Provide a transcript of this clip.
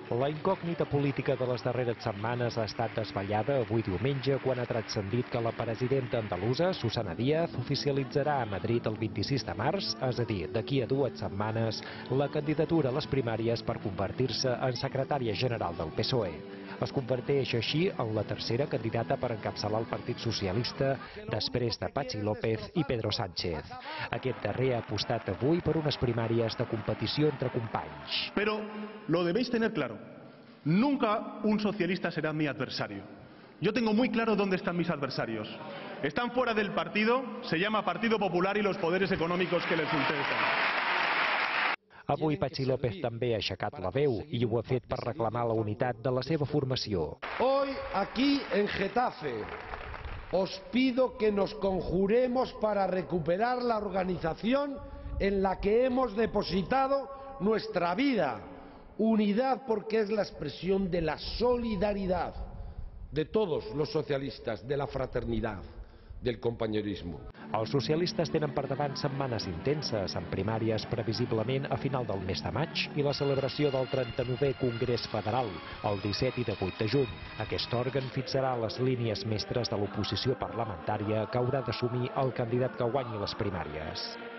La incògnita política de les darreres setmanes ha estat desvetllada avui diumenge quan ha transcendit que la presidenta andalusa, Susana Díaz, oficialitzarà a Madrid el 26 de març, és a dir, d'aquí a 2 setmanes, la candidatura a les primàries per convertir-se en secretària general del PSOE. Es converteix així en la tercera candidata per encapçalar el Partit Socialista després de Patxi López i Pedro Sánchez. Aquest darrer ha apostat avui per unes primàries de competició entre companys. Pero lo debéis tener claro, nunca un socialista será mi adversario. Yo tengo muy claro dónde están mis adversarios. Están fuera del partido, se llama Partido Popular y los poderes económicos que les sustentan. Avui Patxi López també ha aixecat la veu i ho ha fet per reclamar la unitat de la seva formació. Hoy aquí en Getafe os pido que nos conjuremos para recuperar la organización en la que hemos depositado nuestra vida. Unidad porque es la expresión de la solidaridad de todos los socialistas, de la fraternidad, del compañerismo. Els socialistes tenen per davant setmanes intenses, amb primàries previsiblement a final del mes de maig i la celebració del 39è Congrés Federal, el 17 i 18 de juny. Aquest òrgan fixarà les línies mestres de l'oposició parlamentària que haurà d'assumir el candidat que guanyi les primàries.